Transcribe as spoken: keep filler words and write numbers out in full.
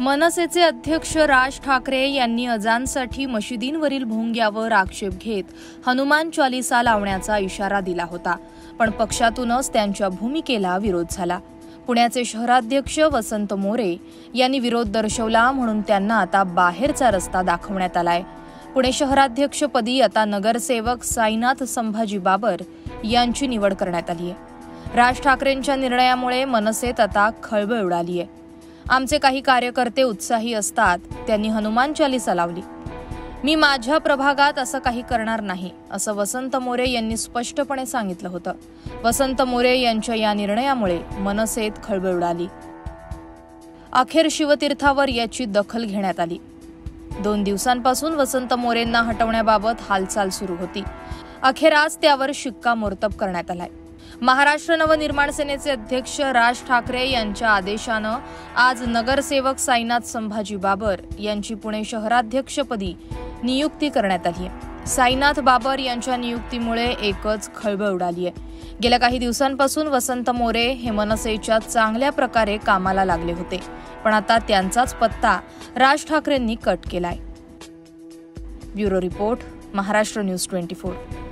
मनसेचे अध्यक्ष राज ठाकरे यांनी अजानसाठी मशिदींवरील भोंग्यावर आक्षेप घेत हनुमान चालीसा लावण्याचा इशारा दिला होता, पण पक्षातूनच त्यांच्या भूमिकेला विरोध झाला. पुण्याचे शहराध्यक्ष वसंत मोरे यांनी विरोध दर्शवला म्हणून त्यांना आता बाहेरचा रस्ता दाखवण्यात आलाय. पुणे शहराध्यक्षपदी आता नगरसेवक साईनाथ संभाजी बाबर यांची निवड करण्यात आली आहे. राज ठाकरेंच्या निर्णयामुळे मनसेत आता खळबळ उडाली आहे. आमचे काही कार्यकर्ते उत्साही असतात, त्यांनी हनुमान चालीसा लावली. मी माझ्या प्रभागात असं काही करणार नाही, असं वसंत मोरे यांनी स्पष्टपणे सांगितलं होतं. वसंत मोरे यांच्या या निर्णयामुळे मनसेत खळबळ उडाली. अखेर शिवतीर्थावर याची दखल घेण्यात आली. दोन दिवसांपासून वसंत मोरेंना हटवण्याबाबत हालचाल सुरू होती. अखेर आज त्यावर शिक्कामोर्तब करण्यात आलाय. महाराष्ट्र नवनिर्माण सेनेचे अध्यक्ष राज ठाकरे यांच्या आदेशानं आज नगरसेवक साईनाथ संभाजी बाबर यांची पुणे शहराध्यक्षपदी नियुक्ती करण्यात आली आहे. साईनाथ बाबर यांच्या नियुक्तीमुळे एकच खळबळ उडाली आहे. गेल्या काही दिवसांपासून वसंत मोरे हे मनसेच्या चांगल्या प्रकारे कामाला लागले होते, पण आता त्यांचाच पत्ता राज ठाकरेंनी कट केलाय. Bureau report, Maharashtra news twenty four.